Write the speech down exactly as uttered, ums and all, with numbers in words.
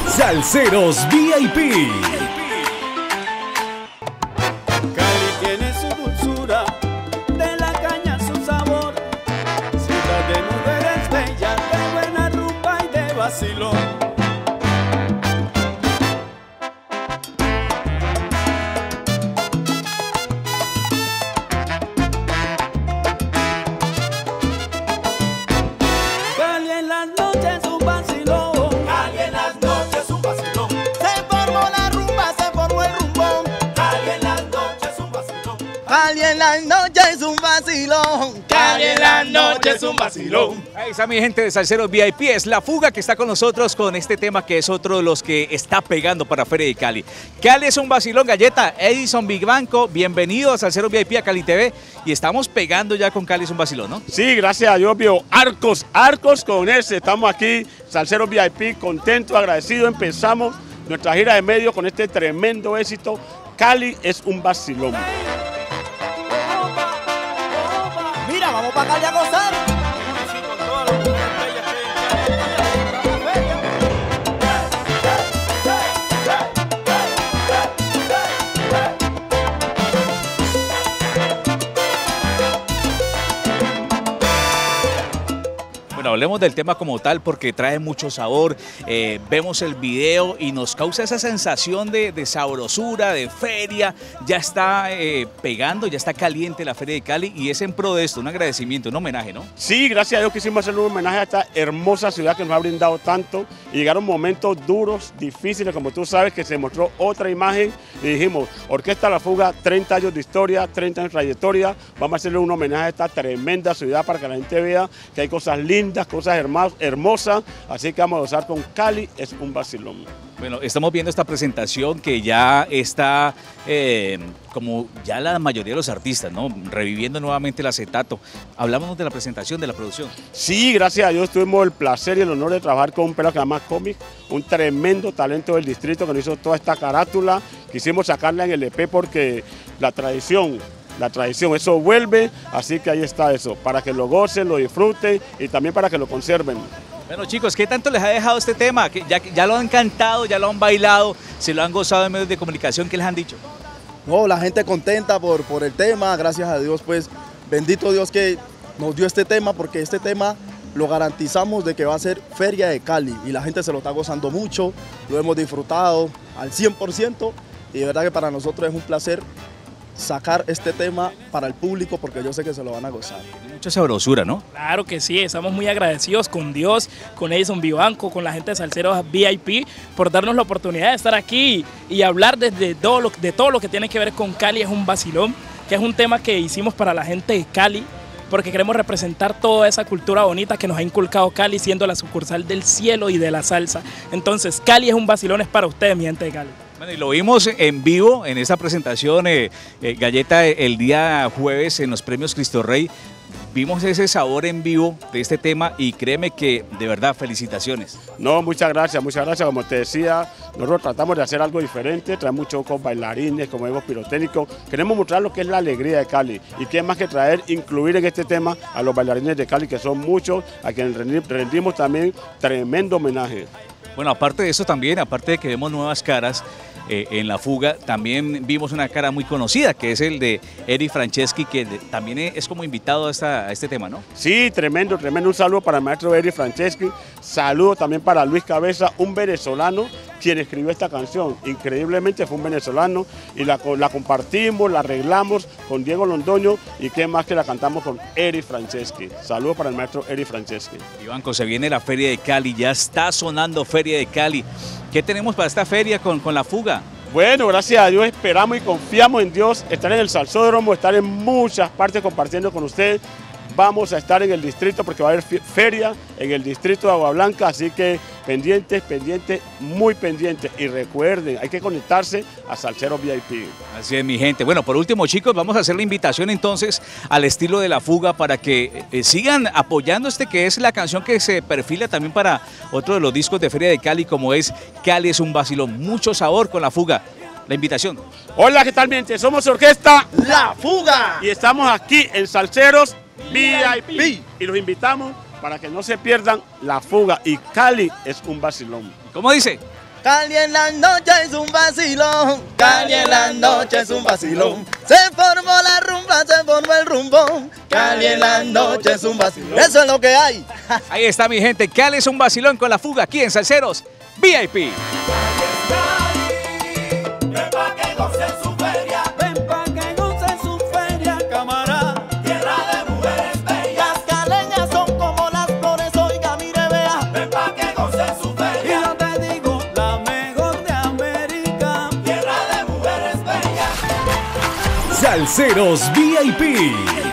Salseros V I P. Cali tiene su dulzura, de la caña su sabor, ciudad de mujeres bellas, de buena rumba y de vacilón. Cali en las noches un vacilón, Cali en las noches un vacilón. Se formó la rumba, se formó el rumbón, Cali en las noches un vacilón. Cali en las noches un vacilón, Cali en las noches un vacilón. Ahí está mi gente de Salseros V I P, es La Fuga que está con nosotros con este tema que es otro de los que está pegando para Feria de Cali. Cali es un vacilón, Galleta, Edison Vivanco, bienvenido a Salseros V I P a Cali T V y estamos pegando ya con Cali es un vacilón, ¿no? Sí, gracias a Dios, vio Arcos, Arcos con ese, estamos aquí, Salseros V I P, contentos, agradecidos, empezamos nuestra gira de medios con este tremendo éxito, Cali es un vacilón. Mira, vamos para Cali a gozar. Bueno, hablemos del tema como tal porque trae mucho sabor, eh, vemos el video y nos causa esa sensación de, de sabrosura, de feria, ya está eh, pegando, ya está caliente la Feria de Cali y es en pro de esto, un agradecimiento, un homenaje, ¿no? Sí, gracias a Dios quisimos hacer un homenaje a esta hermosa ciudad que nos ha brindado tanto y llegaron momentos duros, difíciles, como tú sabes, que se mostró otra imagen y dijimos, Orquesta La Fuga, treinta años de historia, treinta años de trayectoria, vamos a hacerle un homenaje a esta tremenda ciudad para que la gente vea que hay cosas lindas, cosas hermosas, así que vamos a gozar con Cali es un vacilón. Bueno, estamos viendo esta presentación que ya está, eh, como ya la mayoría de los artistas, ¿no? Reviviendo nuevamente el acetato. Hablamos de la presentación, de la producción. Sí, gracias a Dios tuvimos el placer y el honor de trabajar con un pelado que se llama Comic, un tremendo talento del distrito que nos hizo toda esta carátula. Quisimos sacarla en el E P porque la tradición, la tradición, eso vuelve, así que ahí está eso, para que lo gocen, lo disfruten y también para que lo conserven. Bueno chicos, ¿qué tanto les ha dejado este tema? Que ya, ya lo han cantado, ya lo han bailado, se lo han gozado en medios de comunicación, ¿qué les han dicho? No, la gente contenta por, por el tema, gracias a Dios, pues bendito Dios que nos dio este tema, porque este tema lo garantizamos de que va a ser Feria de Cali y la gente se lo está gozando mucho, lo hemos disfrutado al cien por ciento y de verdad que para nosotros es un placer sacar este tema para el público porque yo sé que se lo van a gozar. Mucha sabrosura, ¿no? Claro que sí, estamos muy agradecidos con Dios, con Edison Vivanco, con la gente de Salseros V I P por darnos la oportunidad de estar aquí y hablar desde todo lo, de todo lo que tiene que ver con Cali es un vacilón, que es un tema que hicimos para la gente de Cali porque queremos representar toda esa cultura bonita que nos ha inculcado Cali siendo la sucursal del cielo y de la salsa. Entonces Cali es un vacilón, es para ustedes, mi gente de Cali. Bueno, y lo vimos en vivo en esa presentación, eh, eh, Galleta, el día jueves en los premios Cristo Rey. Vimos ese sabor en vivo de este tema y créeme que de verdad felicitaciones. No, muchas gracias, muchas gracias. Como te decía, nosotros tratamos de hacer algo diferente, traemos muchos con bailarines, como vemos pirotécnicos. Queremos mostrar lo que es la alegría de Cali y qué más que traer, incluir en este tema a los bailarines de Cali, que son muchos, a quienes rendimos también tremendo homenaje. Bueno, aparte de eso también, aparte de que vemos nuevas caras eh, en La Fuga, también vimos una cara muy conocida, que es el de Eri Franceschi, que de, también es como invitado a, esta, a este tema, ¿no? Sí, tremendo, tremendo. Un saludo para el maestro Eri Franceschi, saludo también para Luis Cabeza, un venezolano, quien escribió esta canción. Increíblemente fue un venezolano y la, la compartimos, la arreglamos con Diego Londoño y qué más que la cantamos con Eri Franceschi. Saludos para el maestro Eri Franceschi. Vivanco, se viene la Feria de Cali, ya está sonando Feria de Cali. ¿Qué tenemos para esta feria con, con La Fuga? Bueno, gracias a Dios esperamos y confiamos en Dios, estar en el Salsódromo, estar en muchas partes compartiendo con ustedes. Vamos a estar en el distrito porque va a haber feria en el distrito de Agua Blanca, así que pendientes, pendientes, muy pendientes. Y recuerden, hay que conectarse a Salseros V I P. Así es, mi gente. Bueno, por último, chicos, vamos a hacer la invitación entonces al estilo de La Fuga para que eh, sigan apoyando este que es la canción que se perfila también para otro de los discos de Feria de Cali, como es Cali es un vacilón. Mucho sabor con La Fuga. La invitación. Hola, ¿qué tal, mi gente? Somos Orquesta La Fuga y estamos aquí en Salseros V I P y los invitamos para que no se pierdan La Fuga y Cali es un vacilón. ¿Cómo dice? Cali en la noche es un vacilón, Cali en la noche es un vacilón. Se formó la rumba, se formó el rumbón, Cali en la noche es un vacilón. Eso es lo que hay. Ahí está mi gente, Cali es un vacilón con la fuga aquí en Salseros V I P. Ven pa' que gocen su feria, ven pa' que gocen su feria, camarada. Tierra de mujeres bellas, las caleñas son como las flores, oiga, mire, vea. Ven pa' que gocen su feria, y yo te digo, la mejor de América. Tierra de mujeres bellas. Salseros V I P.